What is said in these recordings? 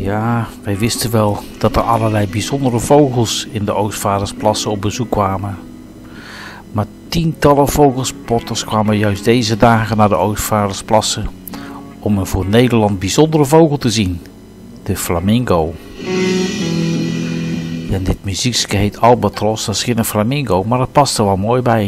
Ja, wij wisten wel dat er allerlei bijzondere vogels in de Oostvaardersplassen op bezoek kwamen. Maar tientallen vogelspotters kwamen juist deze dagen naar de Oostvaardersplassen om een voor Nederland bijzondere vogel te zien, de flamingo. Ja, dit muziekje heet Albatros, dat is geen flamingo, maar dat past er wel mooi bij.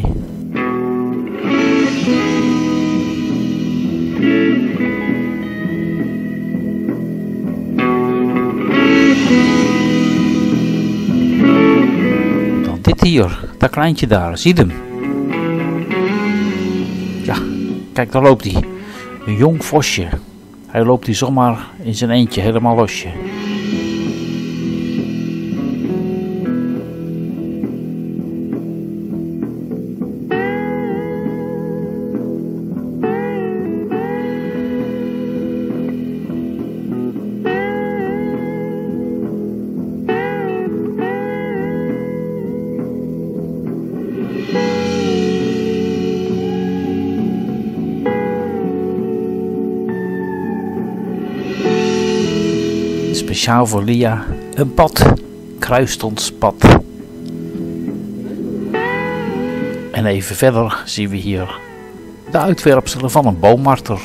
Dan dit hier, dat kleintje daar, zie hem. Ja, kijk, daar loopt hij. Een jong vosje. Hij loopt hier zomaar in zijn eentje helemaal losje. Speciaal voor Lia, een pad kruist ons pad. En even verder zien we hier de uitwerpselen van een boommarter.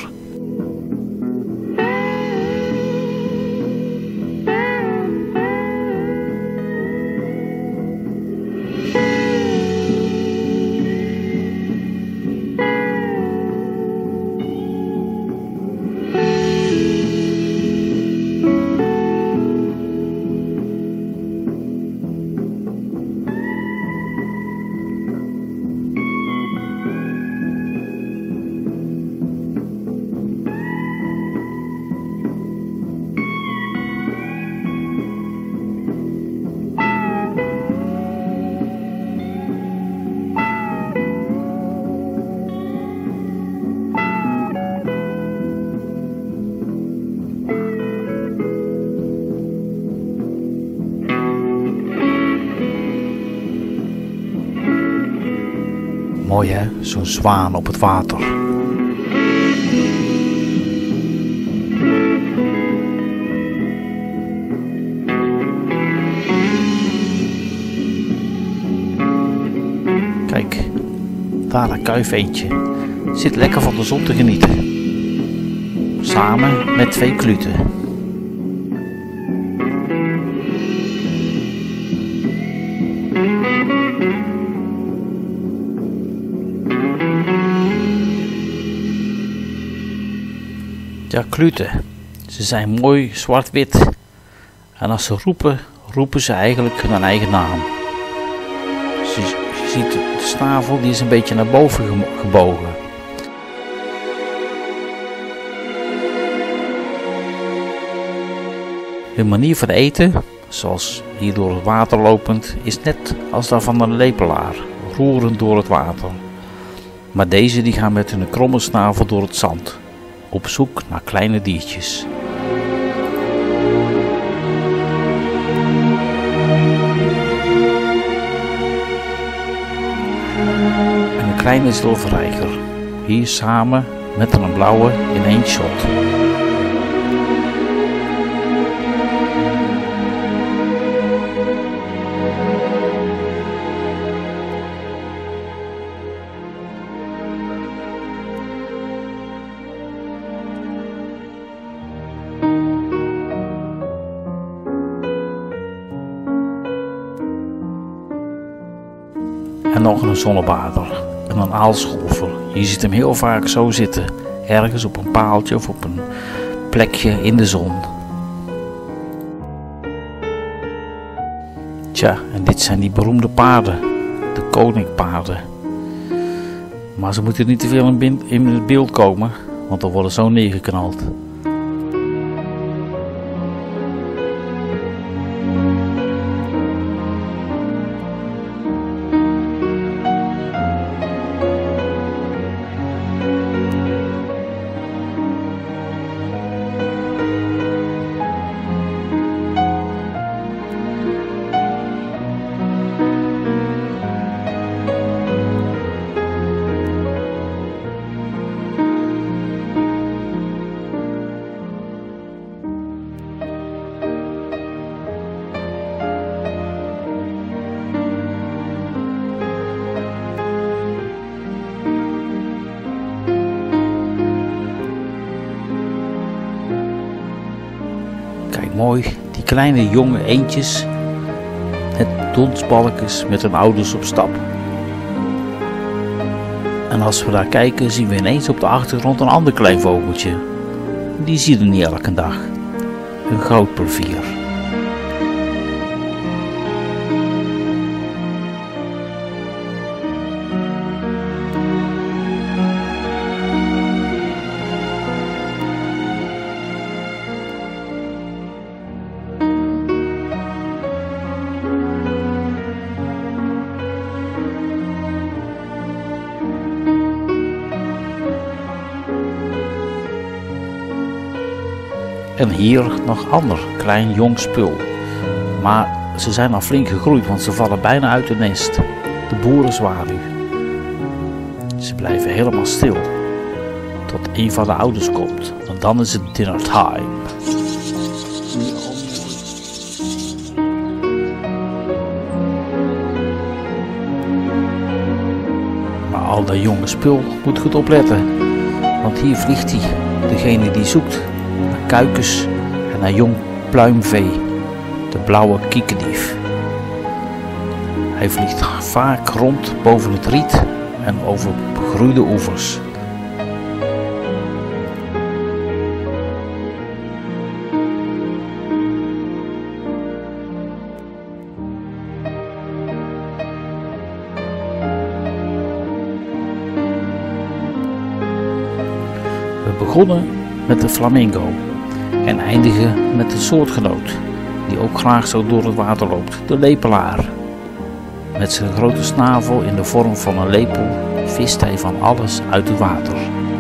Mooi hè, zo'n zwaan op het water. Kijk, daar een kuifeentje. Zit lekker van de zon te genieten. Samen met twee kluten. Ja, kluten. Ze zijn mooi zwart-wit. En als ze roepen, roepen ze eigenlijk hun eigen naam. Je ziet de snavel, die is een beetje naar boven gebogen. Hun manier van eten, zoals hier door het water lopend, is net als dat van een lepelaar, roerend door het water. Maar deze die gaan met hun kromme snavel door het zand, op zoek naar kleine diertjes. En een kleine zilverreiger, hier samen met een blauwe in één shot. En nog een zonnebader en een aalscholver. Je ziet hem heel vaak zo zitten, ergens op een paaltje of op een plekje in de zon. Tja, en dit zijn die beroemde paarden, de koninkpaarden. Maar ze moeten niet te veel in het beeld komen, want dan worden zo neergeknald. mooi, die kleine jonge eendjes, net donsbalkjes met hun ouders op stap. En als we daar kijken zien we ineens op de achtergrond een ander klein vogeltje. Die zie je niet elke dag. Een goudplevier. En hier nog ander klein jong spul. Maar ze zijn al flink gegroeid, want ze vallen bijna uit het nest. De boerenzwaluw. Ze blijven helemaal stil. Tot een van de ouders komt. En dan is het dinner time. Maar al dat jonge spul moet goed opletten. Want hier vliegt hij. Degene die zoekt. Kuikens en naar jong pluimvee, de blauwe kiekendief. Hij vliegt vaak rond boven het riet en over begroeide oevers. We begonnen met de flamingo. En eindigen met een soortgenoot, die ook graag zo door het water loopt, de lepelaar. Met zijn grote snavel in de vorm van een lepel vist hij van alles uit het water.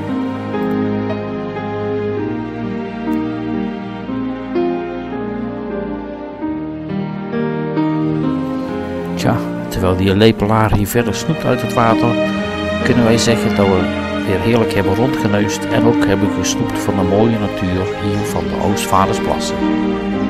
Tja, terwijl die lepelaar hier verder snoept uit het water, kunnen wij zeggen dat we weer heerlijk hebben rondgeneust en ook hebben gesnoept van de mooie natuur hier van de Oostvaardersplassen.